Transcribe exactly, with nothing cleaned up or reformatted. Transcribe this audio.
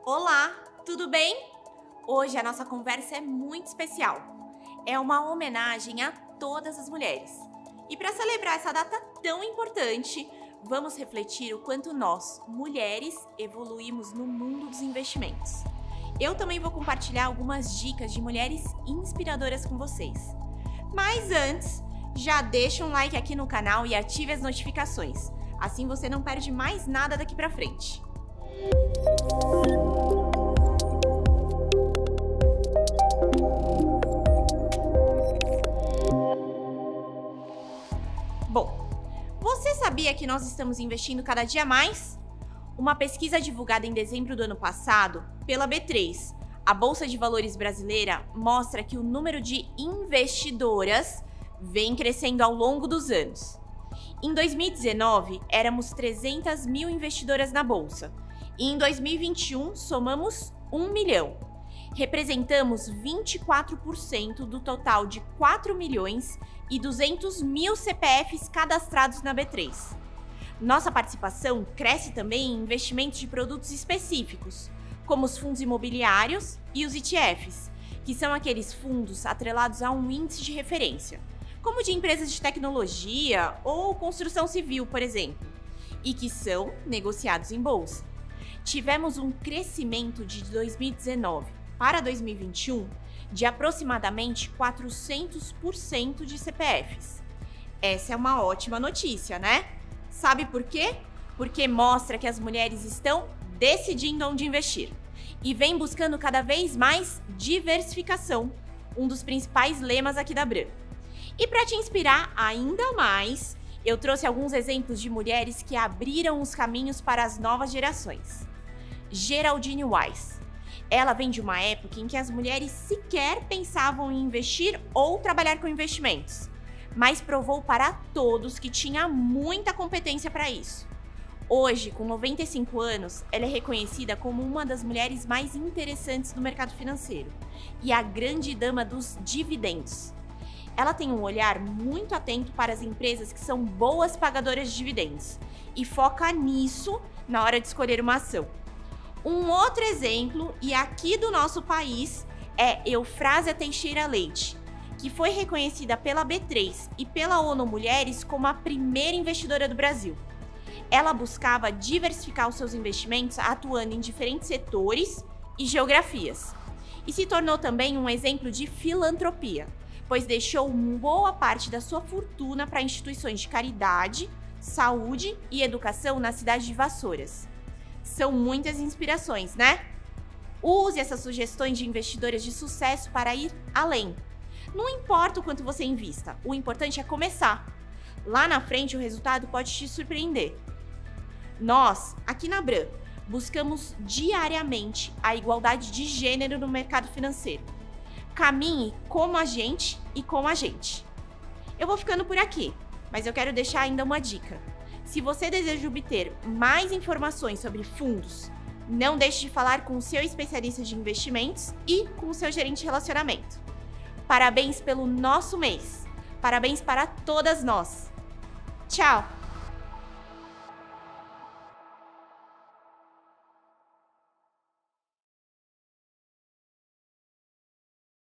Olá, tudo bem? Hoje a nossa conversa é muito especial. É uma homenagem a todas as mulheres. E para celebrar essa data tão importante, vamos refletir o quanto nós, mulheres, evoluímos no mundo dos investimentos. Eu também vou compartilhar algumas dicas de mulheres inspiradoras com vocês. Mas antes, já deixa um like aqui no canal e ative as notificações. Assim você não perde mais nada daqui pra frente. Bom, você sabia que nós estamos investindo cada dia mais? Uma pesquisa divulgada em dezembro do ano passado pela B três, a Bolsa de Valores brasileira, mostra que o número de investidoras vem crescendo ao longo dos anos. Em dois mil e dezenove, éramos trezentas mil investidoras na Bolsa e em dois mil e vinte e um somamos um milhão. Representamos vinte e quatro por cento do total de quatro milhões e duzentos mil C P Fs cadastrados na B três. Nossa participação cresce também em investimentos de produtos específicos, como os fundos imobiliários e os E T Fs, que são aqueles fundos atrelados a um índice de referência, como de empresas de tecnologia ou construção civil, por exemplo, e que são negociados em bolsa. Tivemos um crescimento de dois mil e dezenove para dois mil e vinte e um de aproximadamente quatrocentos por cento de C P Fs. Essa é uma ótima notícia, né? Sabe por quê? Porque mostra que as mulheres estão decidindo onde investir e vem buscando cada vez mais diversificação, um dos principais lemas aqui da Bram. E para te inspirar ainda mais, eu trouxe alguns exemplos de mulheres que abriram os caminhos para as novas gerações. Geraldine Weiss. Ela vem de uma época em que as mulheres sequer pensavam em investir ou trabalhar com investimentos, mas provou para todos que tinha muita competência para isso. Hoje, com noventa e cinco anos, ela é reconhecida como uma das mulheres mais interessantes do mercado financeiro e a grande dama dos dividendos. Ela tem um olhar muito atento para as empresas que são boas pagadoras de dividendos e foca nisso na hora de escolher uma ação. Um outro exemplo, e aqui do nosso país, é Eufrásia Teixeira Leite, que foi reconhecida pela B três e pela ONU Mulheres como a primeira investidora do Brasil. Ela buscava diversificar os seus investimentos atuando em diferentes setores e geografias. E se tornou também um exemplo de filantropia, pois deixou boa parte da sua fortuna para instituições de caridade, saúde e educação na cidade de Vassouras. São muitas inspirações, né? Use essas sugestões de investidoras de sucesso para ir além. Não importa o quanto você invista, o importante é começar. Lá na frente o resultado pode te surpreender. Nós, aqui na Bram, buscamos diariamente a igualdade de gênero no mercado financeiro. Caminhe como a gente e com a gente. Eu vou ficando por aqui, mas eu quero deixar ainda uma dica. Se você deseja obter mais informações sobre fundos, não deixe de falar com o seu especialista de investimentos e com o seu gerente de relacionamento. Parabéns pelo nosso mês! Parabéns para todas nós! Tchau!